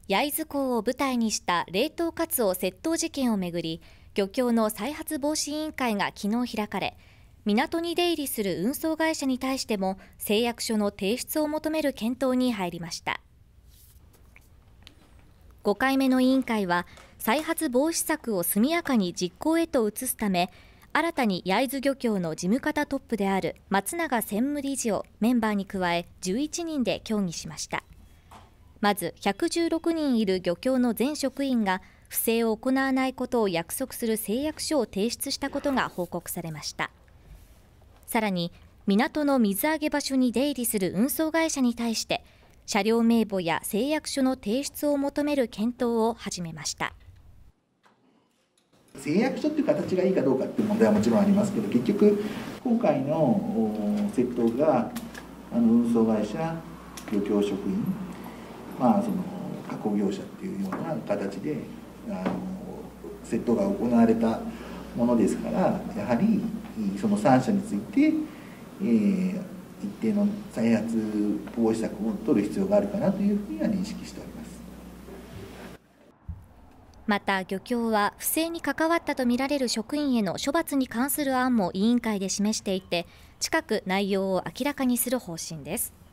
焼津港を舞台にした冷凍カツオ窃盗事件をめぐり、漁協の再発防止委員会が昨日開かれ、港に出入りする運送会社に対しても誓約書の提出を求める検討に入りました。5回目の委員会は、再発防止策を速やかに実行へと移すため、新たに焼津漁協の事務方トップである松永専務理事をメンバーに加え11人で協議しました。まず116人いる漁協の全職員が不正を行わないことを約束する誓約書を提出したことが報告されました。さらに港の水揚げ場所に出入りする運送会社に対して車両名簿や誓約書の提出を求める検討を始めました。 誓約書という形がいいかどうかという問題はもちろんありますけど、結局今回の窃盗が運送会社、漁協職員、その加工業者っていうような形で窃盗が行われたものですから、やはりその3社について、一定の再発防止策を取る必要があるかなというふうには認識しております。 また漁協は不正に関わったとみられる職員への処罰に関する案も委員会で示していて、近く内容を明らかにする方針です。